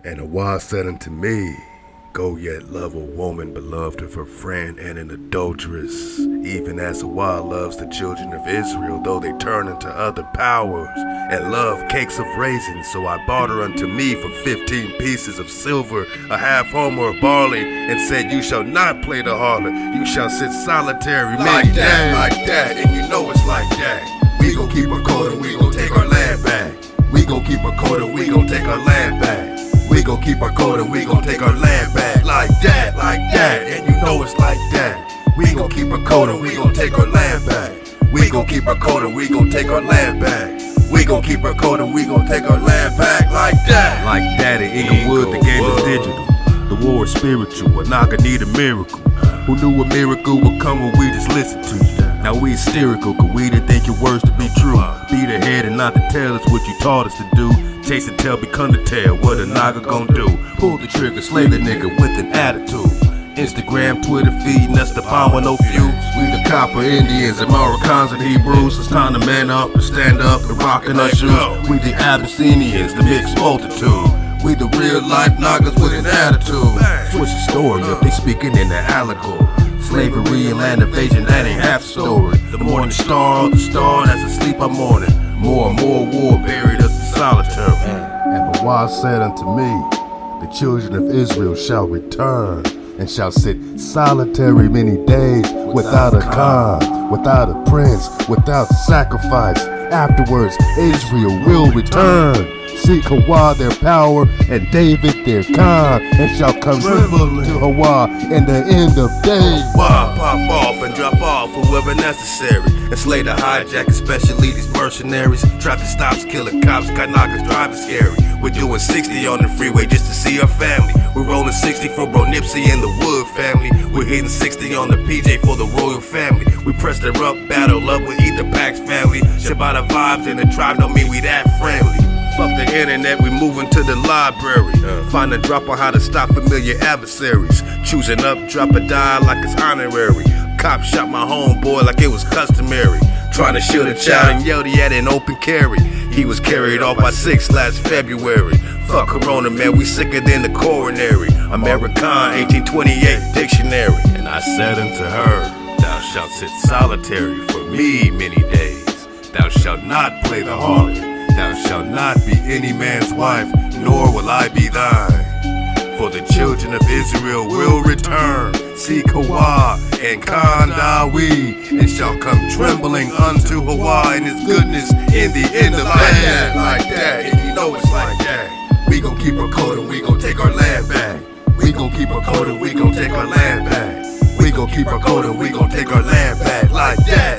And Awah said unto me, Go yet love a woman beloved of her friend and an adulteress, even as Awah loves the children of Israel, though they turn unto other powers, and love cakes of raisins. So I bought her unto me for 15 pieces of silver, a half homer of barley, and said, You shall not play the harlot, you shall sit solitary like that, and you know it's like that. We gon' keep our code and we gon' take our land back. We gon' keep our code and we gon' take our land back. We gon' keep our code and we gon' take our land back. Like that, and you know it's like that. We gon' keep our code and we gon' take our land back. We gon' keep our code and we gon' take our land back. We gon' keep our code and we gon' take our land back like that. Like that at Inglewood, the game is digital. The war is spiritual, a Naga need a miracle. Who knew a miracle would come when we just listened to you? Now we hysterical, cause we didn't think your words to be true. Be the head and not the tail is what you taught us to do. Chase the tail, become the tail, what a Naga gon' do? Pull the trigger, slay the nigga with an attitude. Instagram, Twitter feeding us the bomb with no fuse. We the copper Indians and Moroccans and Hebrews. It's time to man up and stand up and rock in our shoes. We the Abyssinians, the mixed multitude. We the real life Nagas with an attitude. Switch the story up, they speaking in the allegory. Slavery and land invasion, that ain't half the story. The morning star, the star that's asleep I'm mourning. More and more war buried us in solitary. And Awah said unto me, The children of Israel shall return, and shall sit solitary many days, without a Khan, without a prince, without sacrifice. Afterwards Israel will return. Seek Awah their power, and David their Khan, and shall come trembling to Awah in the end of days. Awah pop off and drop off whoever necessary, and slay the hijack, especially these mercenaries. Traffic stops, killing cops, got Nagas driving scary. We're doing 60 on the freeway just to see our family. We're rolling 60 for Bro Nipsey and the Wood family. We're hitting 60 on the PJ for the royal family. We press their up, battle up with Ether Pax family. Shabbat vibes in the tribe don't mean we that friendly. Fuck the internet, we moving to the library. Find a drop on how to stop familiar adversaries. Choosing up, drop a die like it's honorary. Cop shot my homeboy like it was customary. Trying to shoot a child and yelled he had an open carry. He was carried off by 6 last February. Fuck Corona, man, we sicker than the coronary. American 1828 dictionary. And I said unto her, Thou shalt sit solitary for me many days. Thou shalt not play the harlot. Thou shalt not be any man's wife, nor will I be thine. For the children of Israel will return, seek Awah and Khan Dawi, and shall come trembling unto Awah and his goodness in the end of days. Like that, and you know it's like that. We gon' keep our code and we gon' take our land back. We gon' keep our code and we gon' take our land back. We gon' keep our code and we gon' take our land back. Like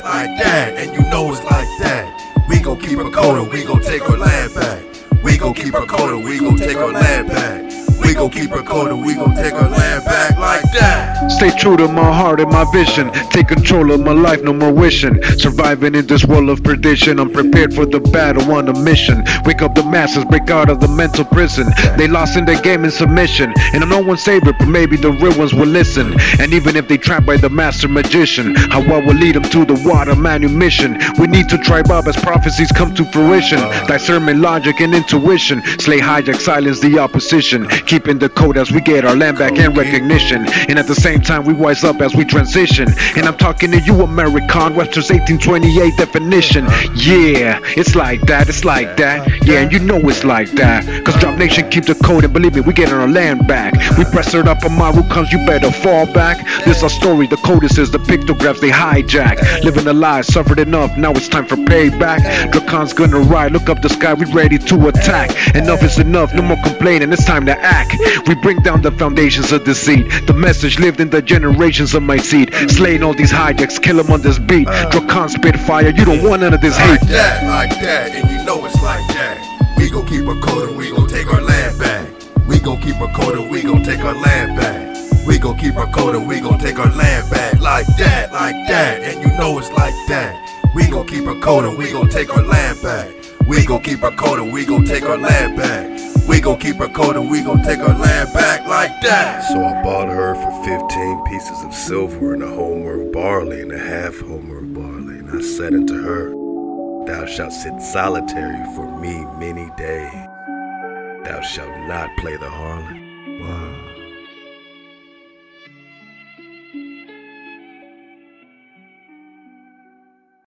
that, and you know it's like that. We gon' keep our code and we gon' take our land back. We gon' keep our code and we gon' take our land back. We gon' keep our code and we gon' take our land back like that. Stay true to my heart and my vision. Take control of my life, no more wishing. Surviving in this world of perdition. I'm prepared for the battle on a mission. Wake up the masses, break out of the mental prison. They lost in their game in submission. And I'm no one's favorite, but maybe the real ones will listen. And even if they trapped by the master magician, how I will lead them to the water manumission. We need to tribe up as prophecies come to fruition. Discernment, logic, and intuition. Slay, hijack, silence the opposition. Keeping the code as we get our land back and recognition. And at the same time we wise up as we transition. And I'm talking to you American, Webster's 1828 definition. Yeah, it's like that, it's like that. Yeah, and you know it's like that. Cause Drop Nation keep the code and believe me, we getting our land back. We press it up on Marucans, you better fall back. This our story, the codices, the pictographs they hijack. Living a lie, suffered enough, now it's time for payback. Dracon's gonna ride, look up the sky, we ready to attack. Enough is enough, no more complaining, it's time to act. We bring down the foundations of deceit. The message lived in the generations of my seed. Slaying all these hijacks, kill them on this beat. Dracan spit fire, you don't want none of this hate. Like that, and you know it's like that. We gon' keep our code and we gon' take our land back. We gon' keep our code and we gon' take our land back. We gon' keep our code and we gon' take our land back. Like that, and you know it's like that. We gon' keep our code and we gon' take our land back. We gon' keep our code and we gon' take our land back. We gon' keep our code and we gon' take our land back like that. So I bought her for 15 pieces of silver and a homer of barley and a half homer of barley. And I said unto her, Thou shalt sit solitary for me many days. Thou shalt not play the harlot.